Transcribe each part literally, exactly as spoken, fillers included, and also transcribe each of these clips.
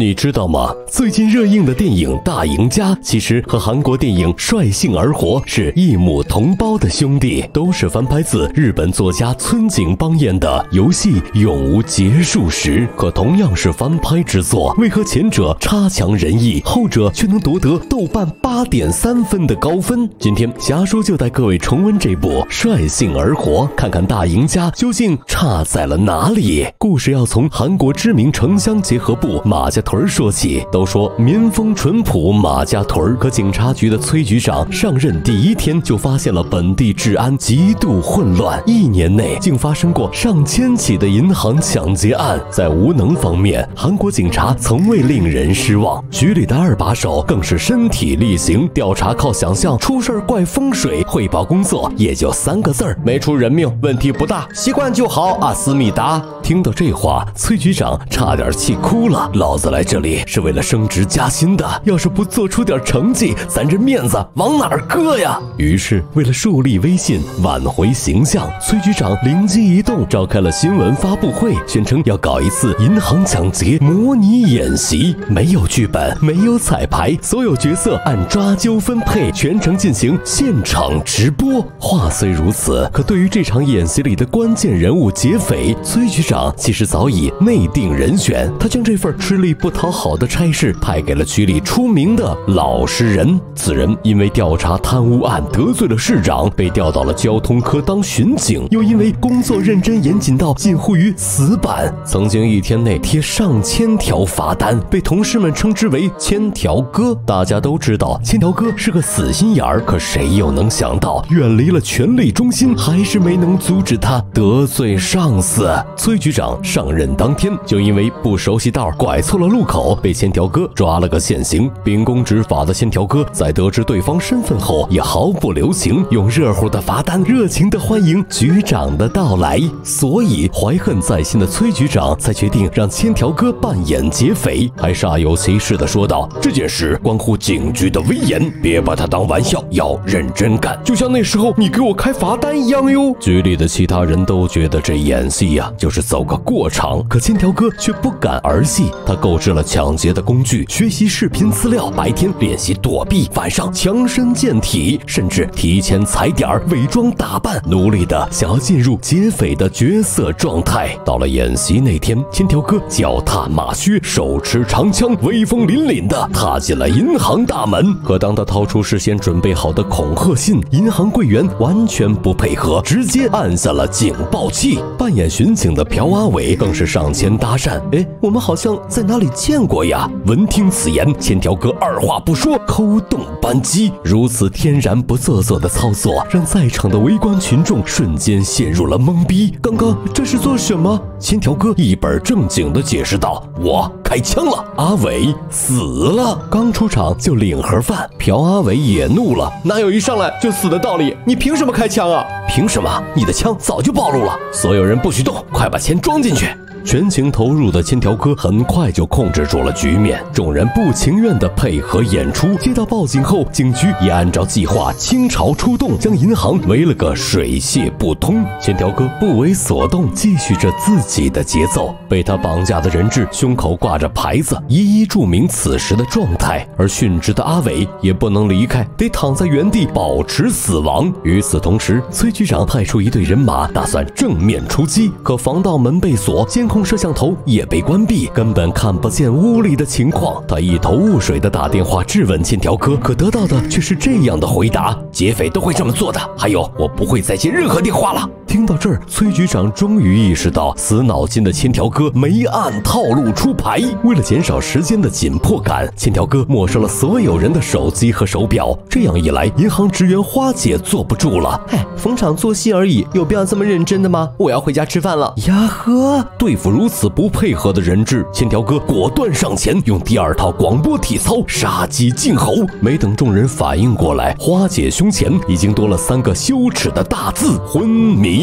你知道吗？最近热映的电影《大赢家》其实和韩国电影《率性而活》是异母同胞的兄弟，都是翻拍自日本作家村井邦彦的《游戏永无结束时》。可同样是翻拍之作，为何前者差强人意，后者却能夺得豆瓣八点三分的高分？今天侠叔就带各位重温这部《率性而活》，看看《大赢家》究竟差在了哪里。故事要从韩国知名城乡结合部马家屯说起。都说民风淳朴马家屯，可警察局的崔局长上任第一天就发现了本地治安极度混乱，一年内竟发生过上千起的银行抢劫案。在无能方面，韩国警察从未令人失望，局里的二把手更是身体力行，调查靠想象，出事怪风水，汇报工作也就三个字儿：没出人命，问题不大，习惯就好啊，思密达。听到这话，崔局长差点气哭了。老子来这里是为了升职加薪的，要是不做出点成绩，咱这面子往哪儿搁呀？于是为了树立威信，挽回形象，崔局长灵机一动，召开了新闻发布会，宣称要搞一次银行抢劫模拟演习，没有剧本，没有彩排，所有角色按抓阄分配，全程进行现场直播。话虽如此，可对于这场演习里的关键人物劫匪，崔局长其实早已内定人选，他将这份吃力不讨好的差事派给了区里出名的老实人。此人因为调查贪污案得罪了市长，被调到了交通科当巡警，又因为工作认真严谨到近乎于死板，曾经一天内贴上千条罚单，被同事们称之为千条哥。大家都知道千条哥是个死心眼儿，可谁又能想到远离了权力中心，还是没能阻止他得罪上司。崔局长上任当天就因为不熟悉道拐错了路口，被千条哥抓了个现行。秉公执法的千条哥在得知对方身份后也毫不留情，用热乎的罚单热情地欢迎局长的到来。所以怀恨在心的崔局长才决定让千条哥扮演劫匪，还煞有其事地说道：这件事关乎警局的威严，别把它当玩笑，要认真干，就像那时候你给我开罚单一样哟。局里的其他人都觉得这演戏呀、啊、就是走个过场，可千条哥却不敢儿戏，他购置了抢劫的工具，学习视频资料，白天练习躲避，晚上强身健体，甚至提前踩点伪装打扮，努力的想要进入劫匪的角色状态。到了演习那天，千条哥脚踏马靴，手持长枪，威风凛凛的踏进了银行大门。可当他掏出事先准备好的恐吓信，银行柜员完全不配合，直接按下了警报器。扮演巡警的朴阿伟更是上前搭讪：哎，我们好像在哪里见过呀？闻听此言，千条哥二话不说，扣动扳机。如此天然不做作的操作，让在场的围观群众瞬间陷入了懵逼。刚刚这是做什么？千条哥一本正经地解释道：我开枪了，阿伟死了。刚出场就领盒饭，朴阿伟也怒了：哪有一上来就死的道理？你凭什么开枪啊？凭什么？你的枪早就暴露了，所有人不许动，快把钱装进去。全情投入的千条哥很快就控制住了局面，众人不情愿地配合演出。接到报警后，警局也按照计划倾巢出动，将银行围了个水泄不通。千条哥不为所动，继续着自己的节奏。被他绑架的人质胸口挂着牌子，一一注明此时的状态，而殉职的阿伟也不能离开，得躺在原地保持死亡。与此同时，崔局长派出一队人马，打算正面出击，可防盗门被锁，监控摄像头也被关闭，根本看不见屋里的情况。他一头雾水地打电话质问千条哥，可得到的却是这样的回答：劫匪都会这么做的，还有我不会再接任何电话了。听到这儿，崔局长终于意识到死脑筋的千条哥没按套路出牌。为了减少时间的紧迫感，千条哥没收了所有人的手机和手表。这样一来，银行职员花姐坐不住了：哎，逢场作戏而已，有必要这么认真的吗？我要回家吃饭了。呀呵，对付如此不配合的人质，千条哥果断上前，用第二套广播体操杀鸡儆猴。没等众人反应过来，花姐胸前已经多了三个羞耻的大字：昏迷。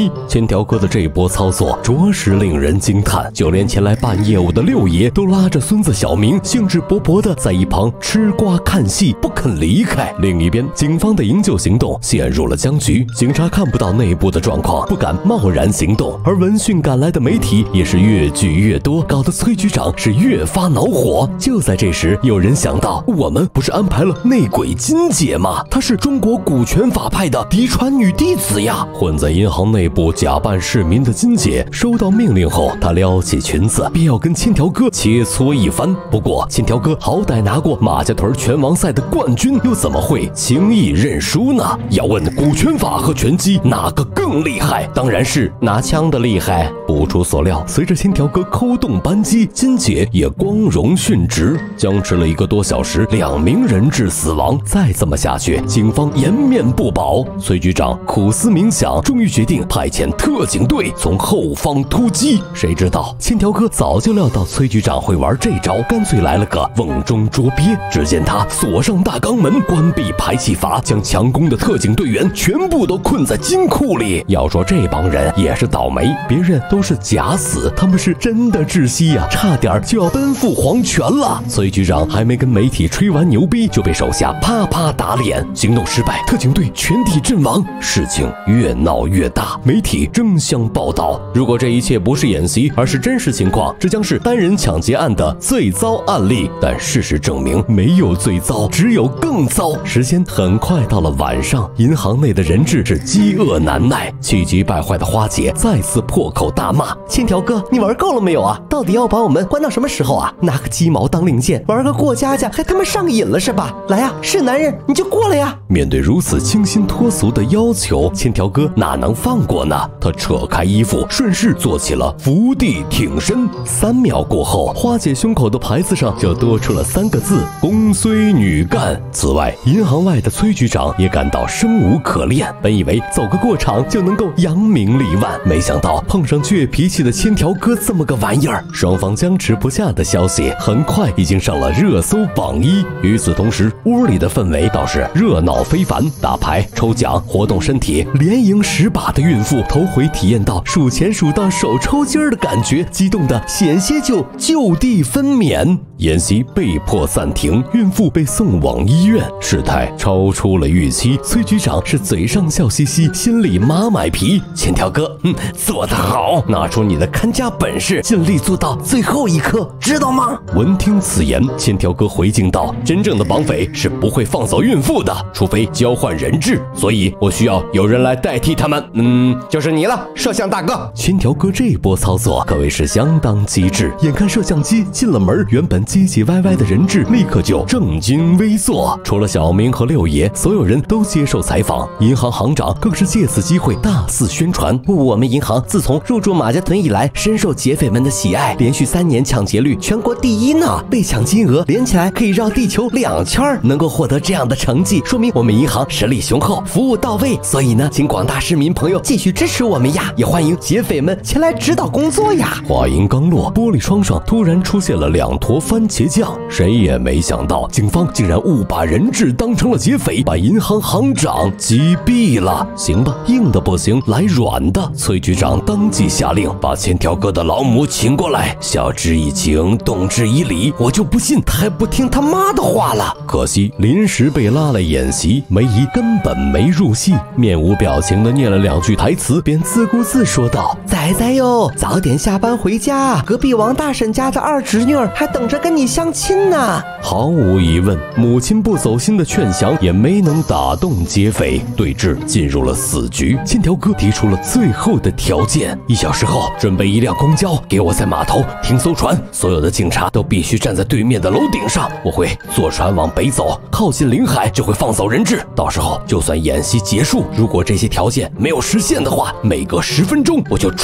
迷。千条哥的这波操作着实令人惊叹，就连前来办业务的六爷都拉着孙子小明，兴致勃勃地在一旁吃瓜看戏，不肯离开。另一边，警方的营救行动陷入了僵局，警察看不到内部的状况，不敢贸然行动，而闻讯赶来的媒体也是越聚越多，搞得崔局长是越发恼火。就在这时，有人想到，我们不是安排了内鬼金姐吗？她是中国股权法派的嫡传女弟子呀！混在银行内部假扮市民的金姐收到命令后，她撩起裙子便要跟千条哥切磋一番。不过千条哥好歹拿过马家屯拳王赛的冠军，又怎么会轻易认输呢？要问股权法和拳击哪个更厉害，当然是拿枪的厉害。不出所料，随着千条哥扣动扳机，金姐也光荣殉职。僵持了一个多小时，两名人质死亡，再这么下去，警方颜面不保。崔局长苦思冥想，终于决定派遣特警队从后方突击。谁知道千条哥早就料到崔局长会玩这招，干脆来了个瓮中捉鳖。只见他锁上大肛门，关闭排气阀，将强攻的特警队员全部都困在金库里。要说这帮人也是倒霉，别人都是假死，他们是真的窒息呀、啊，差点就要奔赴黄泉了。崔局长还没跟媒体吹完牛逼，就被手下啪啪打脸，行动失败，特警队全体阵亡。事情越闹越大，媒体争相报道。如果这一切不是演习，而是真实情况，这将是单人抢劫案的最糟案例。但事实证明，没有最糟，只有更糟。时间很快到了晚上，银行内的人质是饥饿难耐，气急败坏的花姐再次破口大骂：“千条哥，你玩够了没有啊？到底要把我们关到什么时候啊？拿个鸡毛当令箭，玩个过家家，还他妈上瘾了是吧？来呀，是男人你就过来呀！”面对如此清新脱俗的要求，千条哥哪能放过呢？他扯开衣服，顺势做起了伏地挺身。三秒过后，花姐胸口的牌子上就多出了三个字：公虽女干。此外，银行外的崔局长也感到生无可恋，本以为走个过场就能够扬名立万，没想到碰上倔脾气的千条哥这么个玩意儿。双方僵持不下的消息很快已经上了热搜榜一。与此同时，屋里的氛围倒是热闹非凡，打牌、抽奖、活动身体，连赢十把的孕妇头回体验到数钱数到手抽筋儿的感觉，激动的险些就就地分娩。演习被迫暂停，孕妇被送往医院，事态超出了预期。崔局长是嘴上笑嘻嘻，心里马买皮。千条哥，嗯，做得好，拿出你的看家本事，尽力做到最后一刻，知道吗？闻听此言，千条哥回敬道：“真正的绑匪是不会放走孕妇的，除非交换人质，所以我需要有人来代替他们。嗯，就是你了，摄像大哥。”千条哥这波操作可谓是相当机智，眼看摄像机进了门，原本唧唧歪歪的人质立刻就正襟危坐。除了小明和六爷，所有人都接受采访，银行行长更是借此机会大肆宣传：我们银行自从入驻马家屯以来，深受劫匪们的喜爱，连续三年抢劫率全国第一呢，被抢金额连起来可以绕地球两圈。能够获得这样的成绩，说明我们银行实力雄厚，服务到位。所以呢，请广大市民朋友继续支持我们呀，也欢迎劫匪们前来指导工作呀。话音刚落，玻璃窗上突然出现了两坨番茄酱，谁也没想到警方竟然误把人质当成了劫匪，把银行行长击毙了。行吧，硬的不行，来软的。崔局长当即下令把千条哥的老母请过来，晓之以情，动之以理，我就不信他还不听他妈的话了。可惜临时被拉来演习，梅姨根本没入戏，面无表情的念了两句台词，便自顾自说道：“仔仔哟，早点下班回家，隔壁王大婶家的二侄女还等着跟你相亲呢。”毫无疑问，母亲不走心的劝降也没能打动劫匪，对峙进入了死局。千条哥提出了最后的条件：一小时后准备一辆公交，给我在码头停艘船，所有的警察都必须站在对面的楼顶上，我会坐船往北走，靠近领海就会放走人质。到时候就算演习结束，如果这些条件没有实现的话，每隔十分钟我就出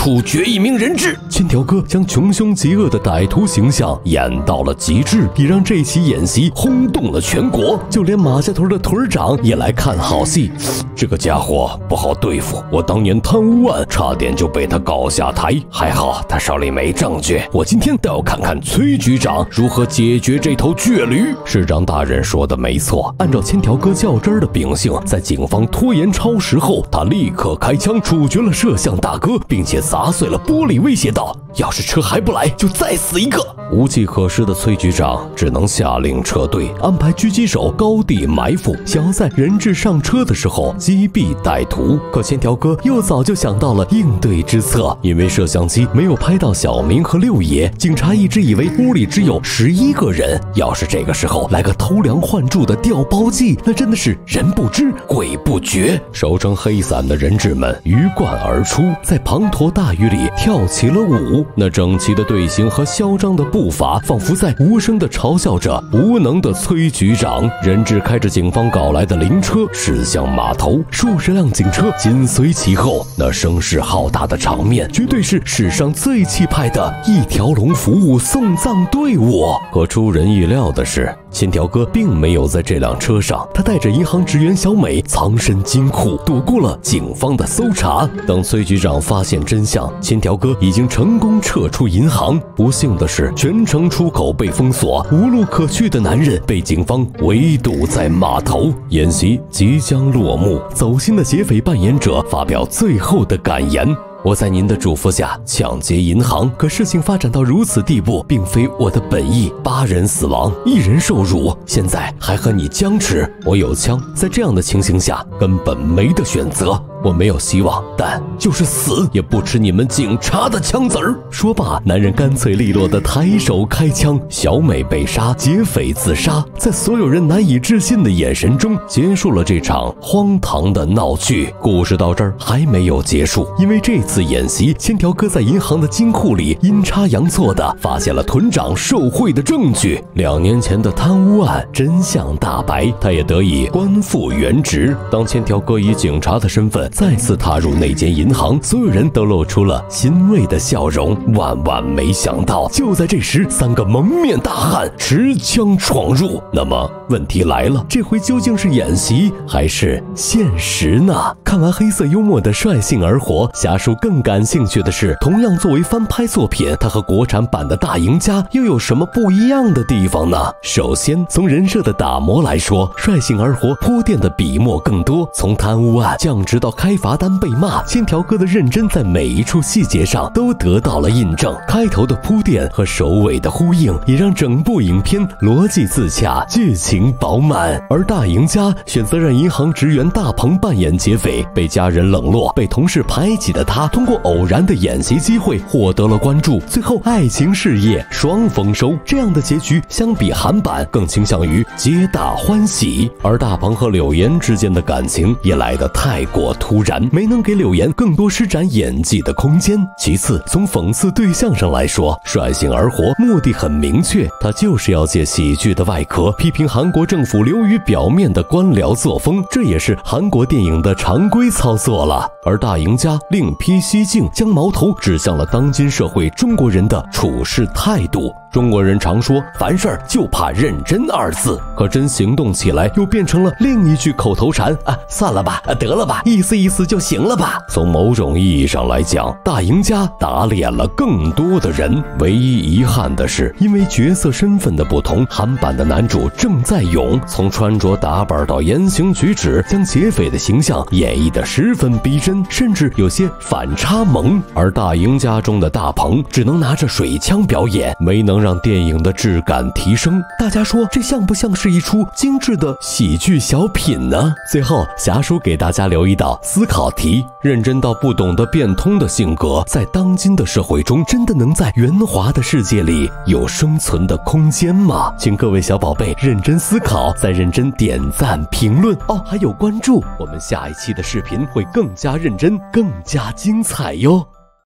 处决一名人质。千条哥将穷凶极恶的歹徒形象演到了极致，也让这起演习轰动了全国，就连马家屯的屯长也来看好戏。这个家伙不好对付，我当年贪污案差点就被他搞下台，还好他手里没证据。我今天倒要看看崔局长如何解决这头倔驴。市长大人说的没错，按照千条哥较真儿的秉性，在警方拖延超时后，他立刻开枪处决了摄像大哥，并且砸碎了玻璃，威胁道：要是车还不来，就再死一个。无计可施的崔局长只能下令撤队，安排狙击手高地埋伏，想要在人质上车的时候击毙歹徒。可千条哥又早就想到了应对之策，因为摄像机没有拍到小明和六爷，警察一直以为屋里只有十一个人。要是这个时候来个偷梁换柱的调包计，那真的是人不知鬼不觉。手撑黑伞的人质们鱼贯而出，在滂沱大雨里跳起了舞。那整齐的队形和嚣张的步伐，仿佛在无声地嘲笑着无能的崔局长。人质开着警方搞来的灵车驶向码头，数十辆警车紧随其后。那声势浩大的场面，绝对是史上最气派的一条龙服务送葬队伍。可出人意料的是，千条哥并没有在这辆车上，他带着银行职员小美藏身金库，躲过了警方的搜查。等崔局长发现真相，千条哥已经成功撤出银行。不幸的是，全城出口被封锁，无路可去的男人被警方围堵在码头。演习即将落幕，走心的劫匪扮演者发表最后的感言：我在您的嘱咐下抢劫银行，可事情发展到如此地步，并非我的本意。八人死亡，一人受辱，现在还和你僵持。我有枪，在这样的情形下，根本没得选择。我没有希望，但就是死也不吃你们警察的枪子儿。说罢，男人干脆利落地抬手开枪，小美被杀，劫匪自杀，在所有人难以置信的眼神中，结束了这场荒唐的闹剧。故事到这儿还没有结束，因为这次演习，千条哥在银行的金库里阴差阳错地发现了屯长受贿的证据。两年前的贪污案真相大白，他也得以官复原职。当千条哥以警察的身份再次踏入那间银行，所有人都露出了欣慰的笑容。万万没想到，就在这时，三个蒙面大汉持枪闯入。那么问题来了，这回究竟是演习还是现实呢？看完黑色幽默的率性而活，侠叔更感兴趣的是，同样作为翻拍作品，它和国产版的大赢家又有什么不一样的地方呢？首先，从人设的打磨来说，率性而活铺垫的笔墨更多。从贪污案降职到开罚单被骂，千条哥的认真在每一处细节上都得到了印证。开头的铺垫和首尾的呼应，也让整部影片逻辑自洽，剧情饱满。而大赢家选择让银行职员大鹏扮演劫匪，被家人冷落，被同事排挤的他，通过偶然的演习机会获得了关注，最后爱情事业双丰收。这样的结局相比韩版更倾向于皆大欢喜。而大鹏和柳岩之间的感情也来得太过突然，没能给柳岩更多施展演技的空间。其次，从讽刺对象上来说，率性而活目的很明确，他就是要借喜剧的外壳批评韩国政府流于表面的官僚作风，这也是韩国电影的常规操作了。而大赢家另辟蹊径，将矛头指向了当今社会中国人的处事态度。中国人常说凡事就怕认真二字，可真行动起来又变成了另一句口头禅啊，算了吧，得了吧，意思意思就行了吧。从某种意义上来讲，大赢家打脸了更多的人。唯一遗憾的是，因为角色身份的不同，韩版的男主郑在勇从穿着打扮到言行举止，将劫匪的形象演绎得十分逼真，甚至有些反差萌。而大赢家中的大鹏只能拿着水枪表演，没能让电影的质感提升。大家说这像不像是一出精致的喜剧小品呢？最后，侠叔给大家留一道思考题：认真到不懂得变通的性格，在当今的社会中，真的能在圆滑的世界里有生存的空间吗？请各位小宝贝认真思考，再认真点赞评论哦，还有关注。我们下一期的视频会更加认真，更加精彩哟。